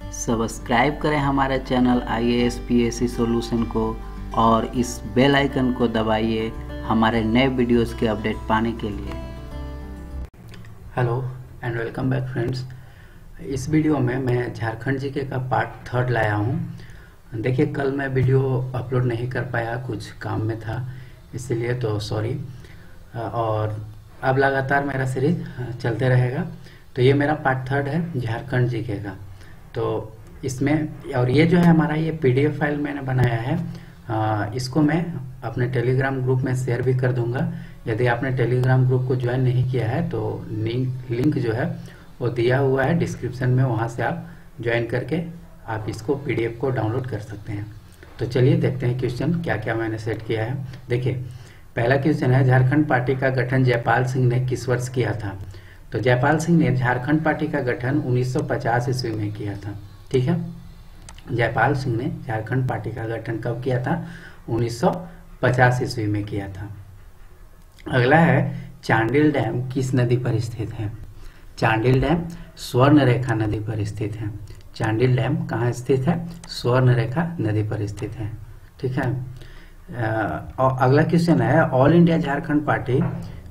Subscribe करें हमारे channel IAS PAC solution को और इस बेल आइकन को दबाइए हमारे नए वीडियोस के अपडेट पाने के लिए। Hello and welcome back friends. इस वीडियो में मैं झारखंड जीके का पार्ट 3 लाया हूं। देखिए, कल मैं वीडियो अपलोड नहीं कर पाया, कुछ काम में था, इसीलिए तो सॉरी। और अब लगातार मेरा सीरीज चलते रहेगा। तो ये मेरा पार्ट 3 है झारखंड जीके का। तो इसमें और ये जो है हमारा ये PDF फाइल मैंने बनाया है, इसको मैं अपने टेलीग्राम ग्रुप में शेयर भी कर दूंगा। यदि आपने टेलीग्राम ग्रुप को ज्वाइन नहीं किया है तो लिंक जो है वो दिया हुआ है डिस्क्रिप्शन में, वहाँ से आप ज्वाइन करके आप इसको PDF को डाउनलोड कर सकते हैं। तो चलिए देखते हैं क्वेश्चन क्या क्या मैंने सेट किया है। देखिए, पहला क्वेश्चन है, झारखंड पार्टी का गठन जयपाल सिंह ने किस वर्ष किया था? तो जयपाल सिंह ने झारखंड पार्टी का गठन 1950 ईस्वी में किया था। ठीक है, जयपाल सिंह ने झारखंड पार्टी का गठन कब किया था? 1950 ईस्वी में किया था। अगला है, चांडिल डैम किस नदी पर स्थित है? चांडिल डैम स्वर्ण रेखा नदी पर स्थित है। चांडिल डैम कहाँ स्थित है? स्वर्ण रेखा नदी पर स्थित है। ठीक है। और अगला क्वेश्चन है, ऑल इंडिया झारखंड पार्टी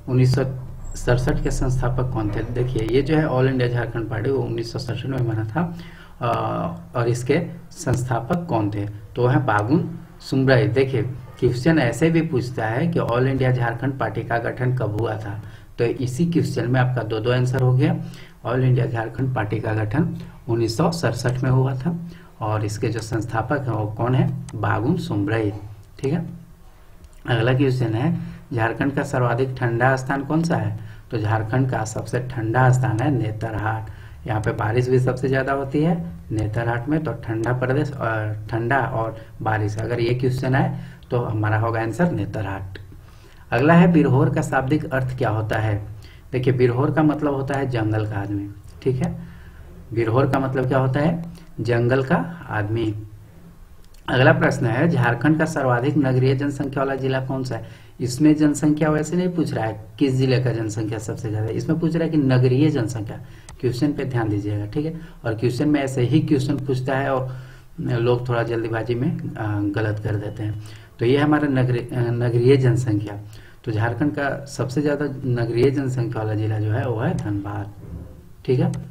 1967 के संस्थापक कौन थे? देखिए, ये जो है ऑल इंडिया झारखंड पार्टी वो 1967 में बना था, और इसके संस्थापक कौन थे? तो है बागुन सुमरई। देखिए, क्वेश्चन ऐसे भी पूछता है कि ऑल इंडिया झारखंड पार्टी का गठन कब हुआ था, तो इसी क्वेश्चन में आपका दो आंसर हो गया। ऑल इंडिया झारखंड पार्टी का गठन 1967 में हुआ था, और इसके जो संस्थापक हैं वो कौन है? बागुन सुमरई। ठीक है। अगला क्वेश्चन है, झारखंड का सर्वाधिक ठंडा स्थान कौन सा है? तो झारखंड का सबसे ठंडा स्थान है नेतरहाट। यहाँ पे बारिश भी सबसे ज्यादा होती है नेतरहाट में। तो ठंडा प्रदेश और ठंडा और बारिश, अगर ये क्वेश्चन आए तो हमारा होगा आंसर नेतरहाट। अगला है, बिरहोर का शाब्दिक अर्थ क्या होता है? देखिए, बिरहोर का मतलब होता है जंगल का आदमी। ठीक है, बिरहोर का मतलब क्या होता है? जंगल का आदमी। अगला प्रश्न है, झारखंड का सर्वाधिक नगरीय जनसंख्या वाला जिला कौन सा है? इसमें जनसंख्या वैसे नहीं पूछ रहा है किस जिले का जनसंख्या सबसे ज्यादा, इसमें पूछ रहा है कि नगरीय जनसंख्या। क्वेश्चन पे ध्यान दीजिएगा। ठीक है। और क्वेश्चन में ऐसे ही क्वेश्चन पूछता है और लोग थोड़ा जल्दीबाजी में गलत कर देते हैं। तो ये हमारा नगरीय जनसंख्या। तो झारखंड का सबसे ज्यादा नगरीय जनसंख्या वाला जिला जो है वो है धनबाद। ठीक है।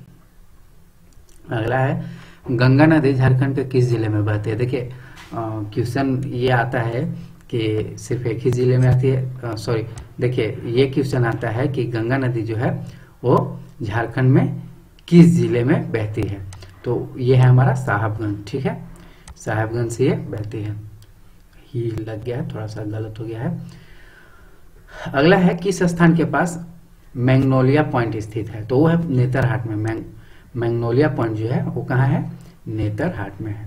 अगला है, गंगा नदी झारखंड के किस जिले में बहती है? देखिए, क्वेश्चन ये आता है कि सिर्फ एक ही जिले में आती है, सॉरी, देखिए ये क्वेश्चन आता है कि गंगा नदी जो है वो झारखंड में किस जिले में बहती है? तो ये है हमारा साहबगंज। ठीक है, साहबगंज से ये बहती है। ही लग गया है, थोड़ा सा गलत हो गया है। अगला है, किस स्थान के पास मैग्नोलिया पॉइंट स्थित है? तो वो है नेतरहाट में। मैग्नोलिया पॉइंट जो है वो कहाँ है? नेतरहाट में है।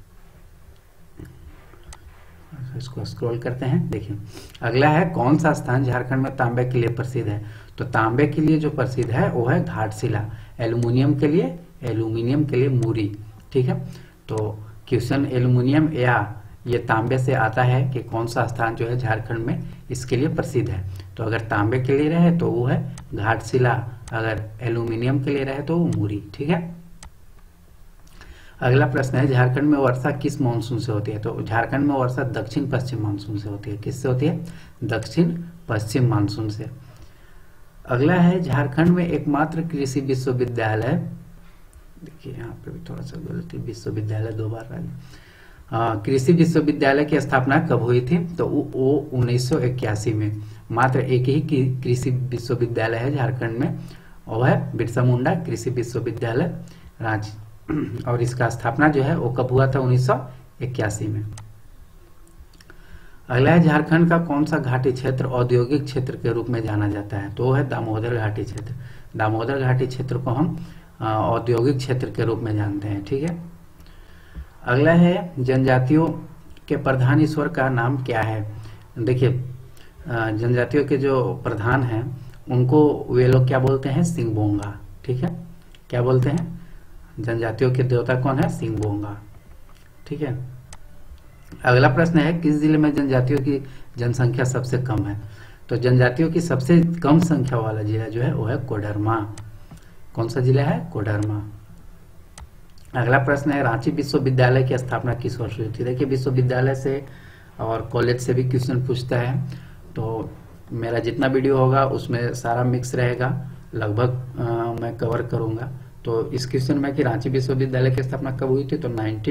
इसको स्क्रॉल करते हैं। देखिए, अगला है, कौन सा स्थान झारखंड में तांबे के लिए प्रसिद्ध है? तो तांबे के लिए जो प्रसिद्ध है वो है घाटशिला। एल्युमिनियम के लिए मुरी। ठीक है। तो क्वेश्चन एल्युमिनियम या ये तांबे से आता है कि कौन सा स्थान जो है झारखंड में इसके लिए प्रसिद्ध है। तो अगर तांबे के लिए रहे तो वो है घाटशिला, अगर एल्युमिनियम के लिए रहे तो वो मुरी। ठीक है। अगला प्रश्न है, झारखंड में वर्षा किस मानसून से होती है? तो झारखंड में वर्षा दक्षिण पश्चिम मानसून से होती है। किससे होती है? दक्षिण पश्चिम मानसून से। अगला है, झारखंड में एकमात्र कृषि विश्वविद्यालय, देखिए यहाँ पे भी थोड़ा सा गलती, विश्वविद्यालय 2 बार आ गया। कृषि विश्वविद्यालय की स्थापना कब हुई थी? तो वो 1981 में। मात्र एक ही कृषि विश्वविद्यालय है झारखंड में, वो है बिरसा मुंडा कृषि विश्वविद्यालय रांची, और इसका स्थापना जो है वो कब हुआ था? 1981 में। अगला है, झारखंड का कौन सा घाटी क्षेत्र औद्योगिक क्षेत्र के रूप में जाना जाता है? तो है दामोदर घाटी क्षेत्र। दामोदर घाटी क्षेत्र को हम औद्योगिक क्षेत्र के रूप में जानते हैं। ठीक है। अगला है, जनजातियों के प्रधान ईश्वर का नाम क्या है? देखिए, जनजातियों के जो प्रधान हैं उनको वे लोग क्या बोलते हैं? सिंहबोंगा। ठीक है, क्या बोलते हैं? जनजातियों के देवता कौन है? सिंहबोंगा। ठीक है। अगला प्रश्न है, किस जिले में जनजातियों की जनसंख्या सबसे कम है? तो जनजातियों की सबसे कम संख्या वाला जिला जो है वो है कोडरमा। कौन सा जिला है? कोडरमा। अगला प्रश्न है रांची विश्वविद्यालय की स्थापना किस वर्ष हुई थी। देखिए विश्वविद्यालय से और कॉलेज से भी क्वेश्चन पूछता है, तो मेरा जितना वीडियो होगा उसमें सारा मिक्स रहेगा, लगभग मैं कवर करूंगा। तो इस क्वेश्चन में कि रांची विश्वविद्यालय की स्थापना कब हुई थी, तो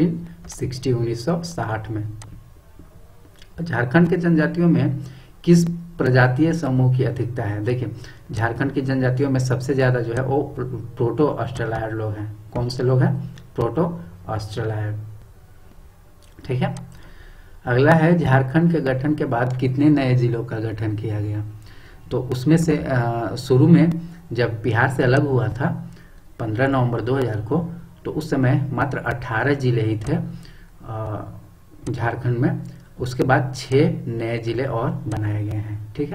1960 में। झारखंड के जनजातियों में किस प्रजातीय समूह की अधिकता है। देखिए झारखंड की जनजातियों में सबसे ज्यादा जो है वो प्रोटो ऑस्ट्रेलायड लोग हैं। कौन से लोग हैं? Proto australoid. ठीक है। अगला है झारखंड के गठन के बाद कितने नए जिलों का गठन किया गया। तो उसमें से शुरू में जब बिहार से अलग हुआ था 15 नवंबर 2000 को, तो उस समय मात्र 18 जिले ही थे झारखंड में। उसके बाद 6 नए जिले और बनाए गए हैं। ठीक है।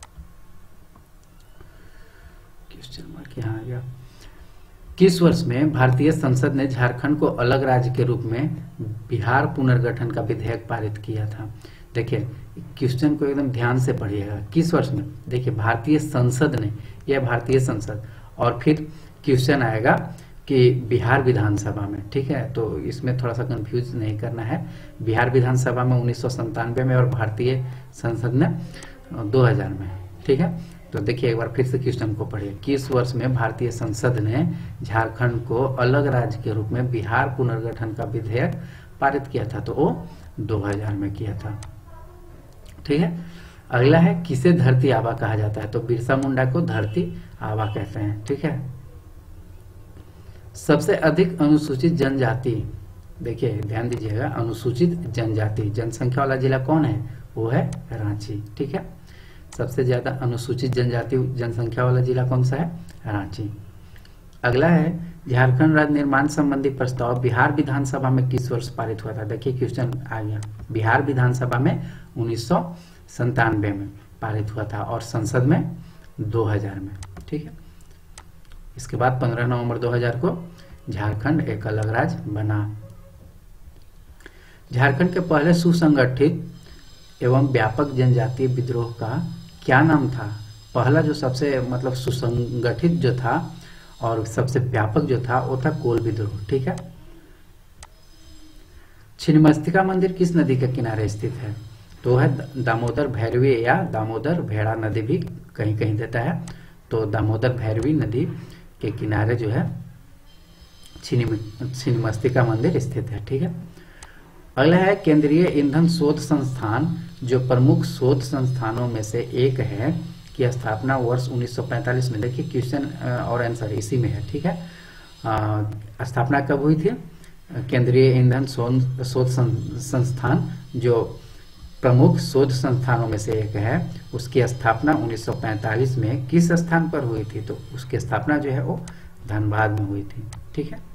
क्वेश्चन मार्क यहाँ आ गया। किस वर्ष में भारतीय संसद ने झारखंड को अलग राज्य के रूप में बिहार पुनर्गठन का विधेयक पारित किया था। देखिए क्वेश्चन को एकदम ध्यान से पढ़िएगा। किस वर्ष में? देखिए भारतीय संसद ने, यह भारतीय संसद, और फिर क्वेश्चन आएगा कि बिहार विधानसभा में। ठीक है, तो इसमें थोड़ा सा कंफ्यूज नहीं करना है। बिहार विधानसभा में 1997 में और भारतीय संसद ने 2000 में। ठीक है, तो देखिए एक बार फिर से क्वेश्चन को पढ़िए। किस वर्ष में भारतीय संसद ने झारखंड को अलग राज्य के रूप में बिहार पुनर्गठन का विधेयक पारित किया था? तो वो 2000 में किया था। ठीक है। अगला है किसे धरती आबा कहा जाता है। तो बिरसा मुंडा को धरती आबा कहते हैं। ठीक है। सबसे अधिक अनुसूचित जनजाति, देखिए ध्यान दीजिएगा, अनुसूचित जनजाति जनसंख्या वाला जिला कौन है? वो है रांची। ठीक है, सबसे ज्यादा अनुसूचित जनजाति जनसंख्या वाला जिला कौन सा है? रांची। अगला है झारखंड राज्य निर्माण संबंधी प्रस्ताव बिहार विधानसभा में किस वर्ष पारित हुआ था। देखिए क्वेश्चन आ गया। बिहार विधानसभा में 1997 में पारित हुआ था और संसद में 2000 में। ठीक है, इसके बाद 15 नवंबर 2000 को झारखंड एक अलग राज्य बना। झारखंड के पहले सुसंगठित एवं व्यापक जनजातीय विद्रोह का क्या नाम था? पहला जो सबसे मतलब सुसंगठित जो था और सबसे व्यापक जो था वो था कोल विद्रोह। ठीक है। छिन्नमस्तिका मंदिर किस नदी के किनारे स्थित है? तो है दामोदर भैरवी या दामोदर भेड़ा नदी भी कहीं कहीं देता है। तो दामोदर भैरवी नदी के किनारे जो है छिन्नमस्तिका मंदिर स्थित है। ठीक है। अगला है केंद्रीय ईंधन शोध संस्थान जो प्रमुख शोध संस्थानों में से एक है की स्थापना वर्ष 1945 में। देखिए क्वेश्चन और आंसर इसी में है। ठीक है, स्थापना कब हुई थी? केंद्रीय ईंधन शोध संस्थान जो प्रमुख शोध संस्थानों में से एक है, उसकी स्थापना 1945 में किस स्थान पर हुई थी? तो उसकी स्थापना जो है वो धनबाद में हुई थी। ठीक है।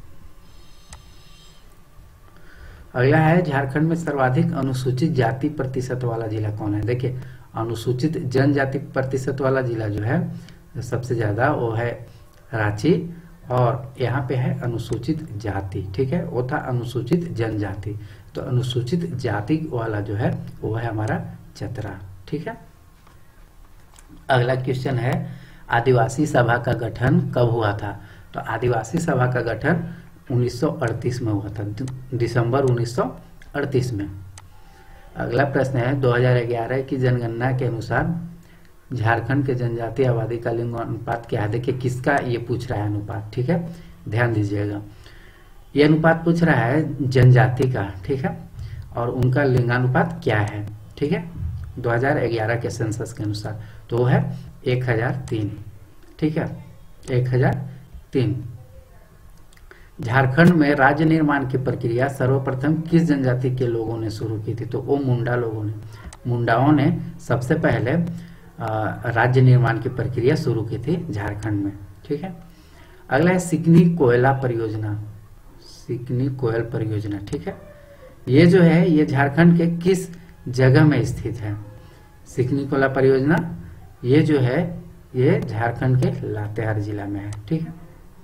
अगला है झारखंड में सर्वाधिक अनुसूचित जाति प्रतिशत वाला जिला कौन है? देखिए अनुसूचित जनजाति प्रतिशत वाला जिला जो है सबसे ज्यादा वो है रांची, और यहाँ पे है अनुसूचित जाति। ठीक है, वो था अनुसूचित जनजाति। तो अनुसूचित जाति वाला जो है वो है हमारा चतरा। ठीक है। अगला क्वेश्चन है आदिवासी सभा का गठन कब हुआ था? तो आदिवासी सभा का गठन 1938 में हुआ था, दिसंबर 1938 में। अगला प्रश्न है 2011 की जनगणना के अनुसार झारखंड के जनजातीय आबादी का लिंग अनुपात क्या है? देखिए किसका ये पूछ रहा है अनुपात। ठीक है, ध्यान दीजिएगा। ये अनुपात पूछ रहा है जनजाति का। ठीक है, और उनका लिंगानुपात क्या है? ठीक है, 2011 के सेंसस के अनुसार तो वो है 1003। ठीक है, 1003। झारखंड में राज्य निर्माण की प्रक्रिया सर्वप्रथम किस जनजाति के लोगों ने शुरू की थी? तो वो मुंडा लोगों ने। मुंडाओं ने सबसे पहले राज्य निर्माण की प्रक्रिया शुरू की थी झारखंड में। ठीक है। अगला है सिकनी कोयला परियोजना, सिकनी कोयल परियोजना। ठीक है, ये जो है ये झारखंड के किस जगह में स्थित है? सिकनी कोयला परियोजना ये जो है ये झारखंड के लातेहार जिला में है। ठीक है।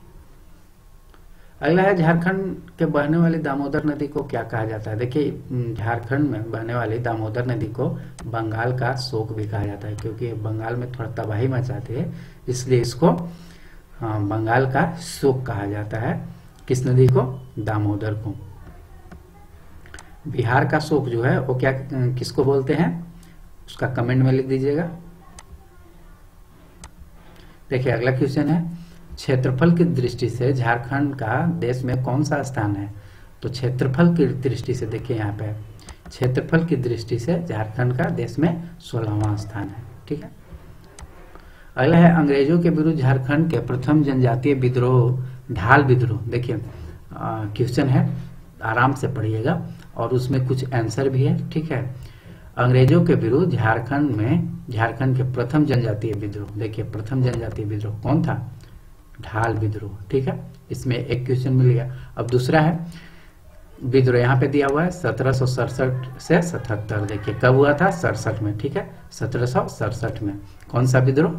अगला है झारखंड के बहने वाली दामोदर नदी को क्या कहा जाता है? देखिए झारखंड में बहने वाली दामोदर नदी को बंगाल का शोक भी कहा जाता है, क्योंकि बंगाल में थोड़ा तबाही मचाती है, इसलिए इसको बंगाल का शोक कहा जाता है। किस नदी को? दामोदर को। बिहार का शोक जो है वो क्या किसको बोलते हैं? उसका कमेंट में लिख दीजिएगा। देखिए अगला क्वेश्चन है, क्षेत्रफल की दृष्टि से झारखंड का देश में कौन सा स्थान है? तो क्षेत्रफल की दृष्टि से देखिए यहाँ पे क्षेत्रफल की दृष्टि से झारखंड का देश में 16वां स्थान है। ठीक है। अगला है, अंग्रेजों के विरुद्ध झारखंड के प्रथम जनजातीय विद्रोह ढाल विद्रोह। देखिए क्वेश्चन है, आराम से पढ़िएगा और उसमें कुछ आंसर भी है। ठीक है। अंग्रेजों के विरुद्ध झारखंड के प्रथम जनजातीय विद्रोह, देखिए प्रथम जनजातीय विद्रोह कौन था? ढाल विद्रोह। ठीक है। इसमें एक क्वेश्चन मिल गया। अब दूसरा है विद्रोह, यहाँ पे दिया हुआ है 1767 से 77। देखिए कब हुआ था? 67 में। ठीक है, 1767 में। कौन सा विद्रोह?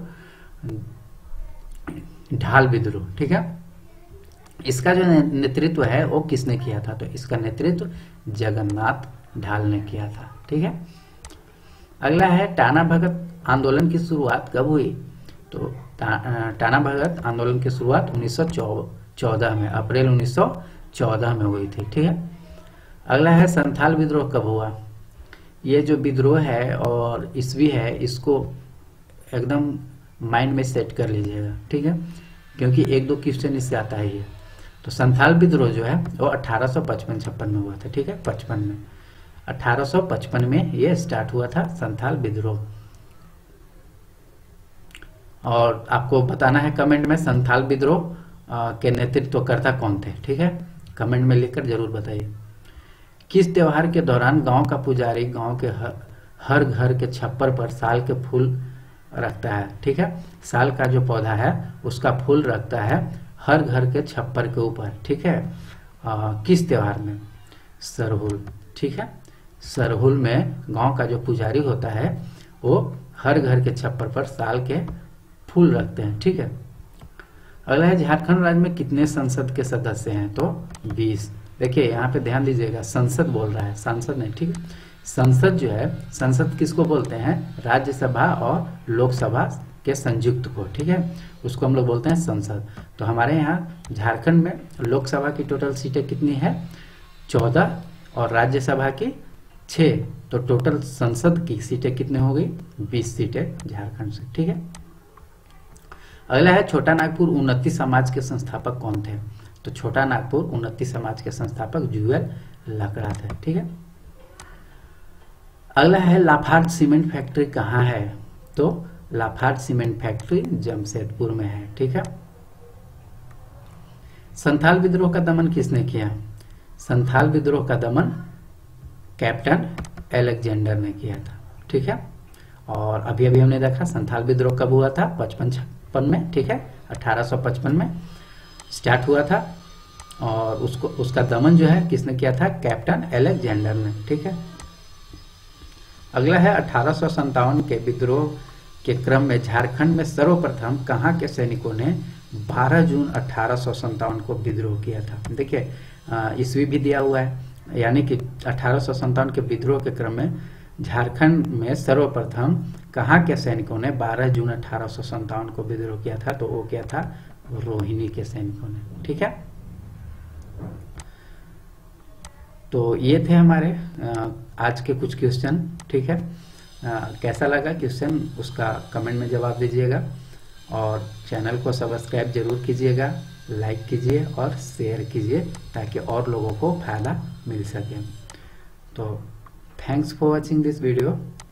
ढाल विद्रोह। ठीक है। इसका जो नेतृत्व है वो किसने किया था? तो इसका नेतृत्व जगन्नाथ ढाल ने किया था। ठीक है। अगला है, टाना भगत आंदोलन की शुरुआत कब हुई? तो टाना भगत आंदोलन की शुरुआत 1914 में, अप्रैल 1914 में हुई थी। ठीक है। अगला है, संथाल विद्रोह कब हुआ? ये जो विद्रोह है और ईस्वी है इसको एकदम माइंड में सेट कर लीजिएगा। ठीक है, क्योंकि एक दो क्वेश्चन इससे आता ही है। तो संथाल विद्रोह जो है वो 1855-56 में हुआ था। ठीक है, 55 में, 1855 में ये स्टार्ट हुआ था संथाल विद्रोह। और आपको बताना है कमेंट में संथाल विद्रोह के नेतृत्वकर्ता कौन थे। ठीक है, कमेंट में लिखकर जरूर बताइए। किस त्योहार के दौरान गांव का पुजारी गांव के हर घर के छप्पर पर साल के फूल रखता है? ठीक है, साल का जो पौधा है उसका फूल रखता है हर घर के छप्पर के ऊपर। ठीक है, किस त्योहार में? सरहुल। ठीक है, सरहुल में गांव का जो पुजारी होता है वो हर घर के छप्पर पर साल के फूल रखते हैं। ठीक है। अगला है, झारखंड राज्य में कितने संसद के सदस्य हैं? तो 20। देखिए यहाँ पे ध्यान दीजिएगा, संसद बोल रहा है, सांसद नहीं। ठीक है, संसद जो है, संसद किसको बोलते हैं? राज्यसभा और लोकसभा के संयुक्त को। ठीक है, उसको हम लोग बोलते हैं संसद। तो हमारे यहाँ झारखंड में लोकसभा की टोटल सीटें कितनी है? 14 और राज्यसभा की 6। तो टोटल संसद की सीटें कितने हो गई? 20 सीटें झारखंड से। ठीक है। अगला है, छोटा नागपुर उन्नति समाज के संस्थापक कौन थे? तो छोटा नागपुर उन्नति समाज के संस्थापक जुएल लकड़ा थे। ठीक है। अगला है, लाफार्ज सीमेंट फैक्ट्री कहाँ है? तो लाफार्ज सीमेंट फैक्ट्री जमशेदपुर में है। ठीक है। संथाल विद्रोह का दमन किसने किया? संथाल विद्रोह का दमन कैप्टन अलेक्जेंडर ने किया था। ठीक है। और अभी अभी हमने देखा संथाल विद्रोह कब हुआ था? 55-56 में। ठीक है, 1855 में स्टार्ट हुआ था और उसका दमन जो है किसने किया था? कैप्टन अलेक्जेंडर ने। ठीक है। अगला है, 1857 के विद्रोह के क्रम में झारखंड में सर्वप्रथम कहाँ के सैनिकों ने 12 जून 1857 को विद्रोह किया था? देखिए ईस्वी भी दिया हुआ है, यानी कि 1857 के विद्रोह के क्रम में झारखंड में सर्वप्रथम कहाँ के सैनिकों ने 12 जून 1857 को विद्रोह किया था? तो वो क्या था? रोहिणी के सैनिकों ने। ठीक है। तो ये थे हमारे आज के कुछ क्वेश्चन। ठीक है, कैसा लगा क्वेश्चन उसका कमेंट में जवाब दीजिएगा और चैनल को सब्सक्राइब जरूर कीजिएगा, लाइक कीजिए और शेयर कीजिए ताकि और लोगों को फायदा मिल सके। तो thanks for watching this video.